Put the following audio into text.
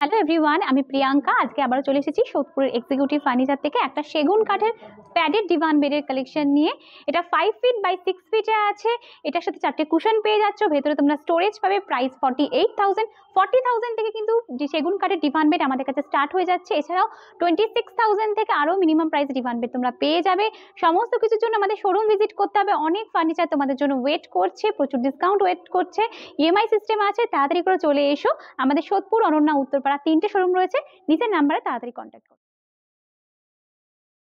Hello everyone, আমি প্রিয়াঙ্কা। আজকে আবারও চলে এসেছি সোদপুরের এক্সিকিউটিভ ফার্নিচার থেকে একটা সেগুন কাঠের প্যাডেড ডিভান বেডের কালেকশন নিয়ে। এটা 5 ফিট বাই 6 ফিটে আছে। এটার সাথে 4টে কুশন পেয়ে যাচ্ছ, ভেতরে তোমরা স্টোরেজ পাবে। প্রাইস 40,000 থেকে কিন্তু সেগুন কাঠের ডিভান বেড আমাদের কাছে স্টার্ট হয়ে যাচ্ছে। এছাড়াও 26,000 থেকে আরও মিনিমাম প্রাইস ডিভান বেড তোমরা পেয়ে যাবে। সমস্ত কিছুর জন্য আমাদের শোরুম ভিজিট করতে হবে। অনেক ফার্নিচার তোমাদের জন্য ওয়েট করছে, প্রচুর ডিসকাউন্ট ওয়েট করছে, ইএমআই সিস্টেম আছে। তাড়াতাড়ি করে চলে এসো। আমাদের সোদপুর, অনন্যা, উত্তরপাড়া 3টে শোরুম রয়েছে। নিচের নাম্বারে তাড়াতাড়ি কন্ট্যাক্ট করো।